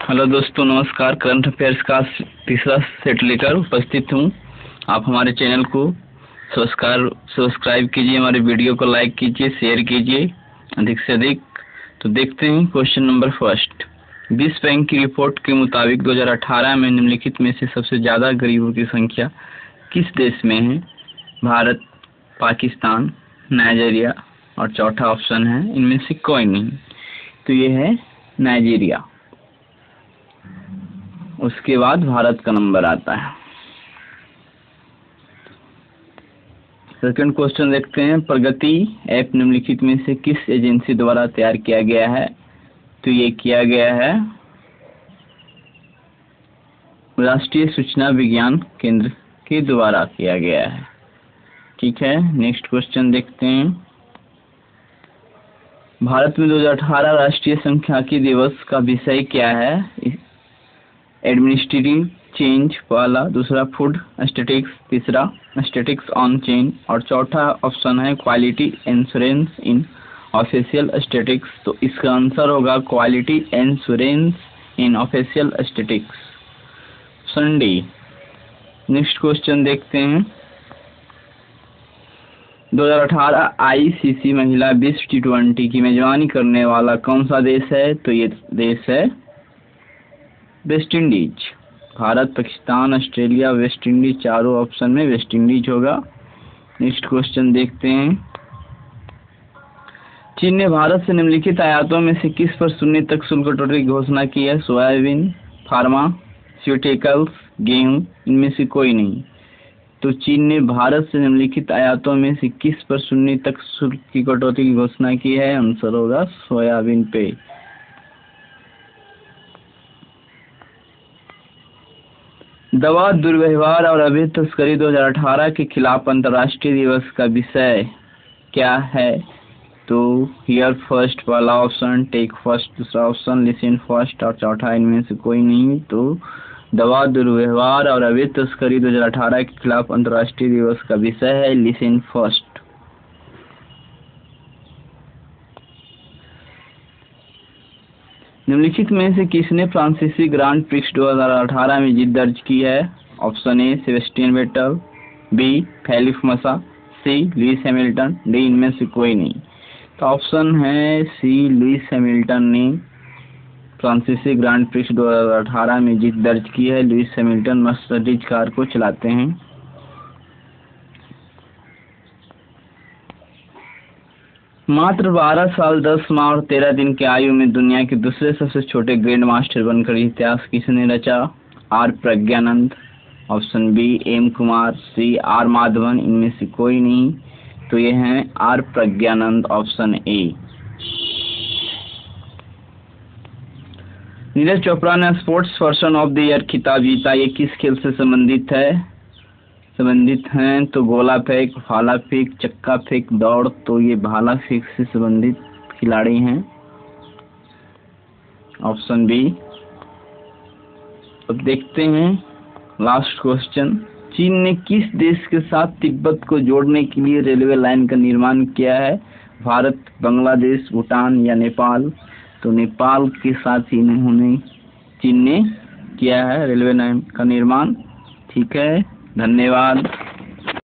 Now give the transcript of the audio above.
Hello दोस्तों, नमस्कार। Current affairs का तीसरा सेट लेकर उपस्थित हूँ। आप हमारे चैनल को सब्सक्राइब कीजिए, हमारे वीडियो को लाइक कीजिए, शेयर कीजिए अधिक से अधिक। तो देखते हैं क्वेश्चन नंबर फर्स्ट। विश्व बैंक की रिपोर्ट के मुताबिक 2018 में निम्नलिखित में से सबसे ज़्यादा गरीबों की संख्या किस देश में है? भारत, पाकिस्तान, नाइजीरिया और चौथा ऑप्शन है इनमें से कोई नहीं। तो ये है नाइजीरिया, उसके बाद भारत का नंबर आता है। सेकंड क्वेश्चन देखते हैं। प्रगति ऐप निम्नलिखित में से किस एजेंसी द्वारा तैयार किया गया है? तो ये किया गया है राष्ट्रीय सूचना विज्ञान केंद्र के द्वारा किया गया है। ठीक है, नेक्स्ट क्वेश्चन देखते हैं। भारत में 2018 राष्ट्रीय सांख्यिकी दिवस का विषय क्या है? एडमिनिस्ट्रेटिव चेंज पहला, दूसरा फूड स्टैटिस्टिक्स, तीसरा स्टैटिस्टिक्स ऑन चेन और चौथा ऑप्शन है quality insurance in official statistics. तो इसका आंसर होगा quality insurance in official statistics, option D. Next question देखते हैं। 2018 आईसीसी महिला विश्व टी20 की मेजबानी करने वाला कौन सा देश है? तो ये देश है West Indies. Bharat, Pakistan, Australia, West Indies, चारों ऑप्शन में वेस्ट इंडीज होगा। नेक्स्ट क्वेश्चन देखते हैं। चीन ने भारत से निम्नलिखित आयातों में से किस पर 0 तक शुल्क कटौती की घोषणा की है? सोयाबीन, फार्मास्यूटिकल्स, गेहूं, इनमें से कोई नहीं। तो चीन ने भारत से निम्नलिखित आयातों में से किस पर 0 तक शुल्क की कटौती की घोषणा की है? आंसर होगा सोयाबीन पे। दवा दुर्व्यवहार और अवैध तस्करी 2018 के खिलाफ अंतर्राष्ट्रीय दिवस का विषय क्या है? तो हियर फर्स्ट पहला ऑप्शन, टेक फर्स्ट दूसरा ऑप्शन, लिसन फर्स्ट और चौथा इनमें से कोई नहीं। तो दवा दुर्व्यवहार और अवैध तस्करी 2018 के खिलाफ अंतर्राष्ट्रीय दिवस का विषय है लिसन फर्स्ट। निम्नलिखित में से किसने फ्रांसीसी ग्रांड प्रिक्स 2018 में जीत दर्ज की है? Option A Sebastian Vettel, B Felipe Massa, C Lewis Hamilton, D इनमें से कोई नहीं। तो ऑप्शन है सी लुइस हैमिल्टन ने फ्रांसीसी ग्रांड प्रिक्स 2018 में जीत दर्ज की है। लुइस हैमिल्टन मर्सिडीज कार को चलाते हैं। मात्र 12 साल 10 माह और 13 दिन की आयु में दुनिया के दूसरे सबसे छोटे ग्रैंड मास्टर बनकर इतिहास किसने रचा? R Praggnanandhaa, option B M Kumar, C R Madhavan, इनमें से कोई नहीं। तो ये हैं R Praggnanandhaa, option A. Neeraj Chopra ने sports person of the year खिताब जीता, ये किस खेल से संबंधित हैं? तो गोला फेंक, भाला फेंक, चक्का फेंक, दौड़। तो ये भाला फेंक से संबंधित खिलाड़ी हैं, ऑप्शन बी। अब देखते हैं लास्ट क्वेश्चन। चीन ने किस देश के साथ तिब्बत को जोड़ने के लिए रेलवे लाइन का निर्माण किया है? भारत, बांग्लादेश, भूटान या नेपाल? तो नेपाल के साथ ही चीन ने किया है रेलवे लाइन का निर्माण। ठीक है, धन्यवाद।